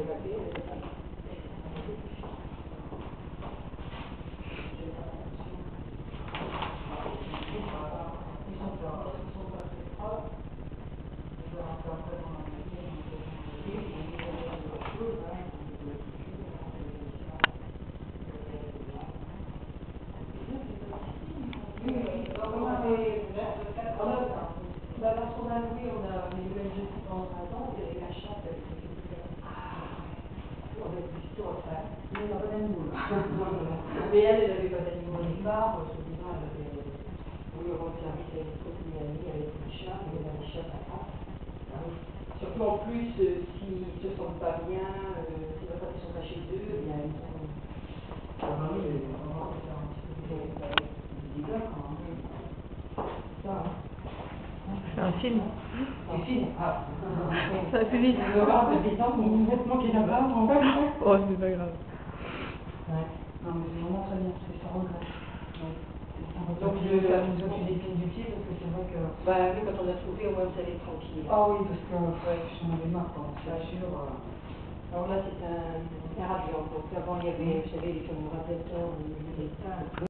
Parce qu'on a loué, on a les nouvelles jeux pendant 20 ans, et avec la chatte, avec les on avait plus de refaire. Mais on n'a pas d'animaux. Mais elle n'avait pas d'animaux au départ, soi-disant, elle avait voulu rendre service à une copine amie avec une chatte, et elle avait une chatte à part. Surtout en plus, s'ils ne se sentent pas bien, si leurs papiers sont pas chez eux, eh bien ils sont. Ah oui, on va faire un petit peu des dégâts quand même. Ça, hein. C'est un film. Un film. Ah. Ça va plus vite. On va voir des temps, mon vêtement qui est là-bas. Oh, c'est pas grave. Ouais. Non, mais c'est vraiment très bien, c'est sans regret. Donc, je vais faire une autre épine du pied parce que c'est vrai que. Bah oui, quand on a trouvé, au moins vous allez tranquille. Ah oui, parce que j'en avais marre, quoi. C'est sûr. Alors là, c'est un radiant. Donc avant, il y avait, vous savez, les radiateurs au milieu des tas.